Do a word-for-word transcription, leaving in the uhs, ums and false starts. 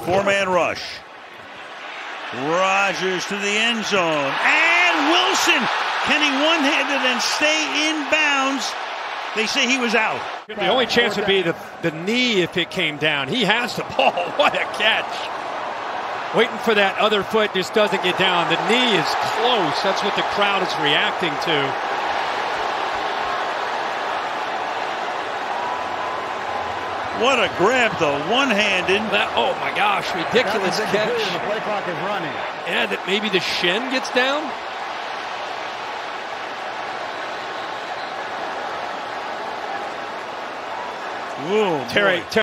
Four-man rush. Rodgers to the end zone. And Wilson, can he one-handed and stay in bounds? They say he was out. The only chance would be the, the knee if it came down. He has the ball. What a catch. Waiting for that other foot, just doesn't get down. The knee is close. That's what the crowd is reacting to. What a grab, though. One-handed. That, oh, my gosh. Ridiculous catch. The play clock is running. Yeah, that maybe the shin gets down. Whoa, Terry.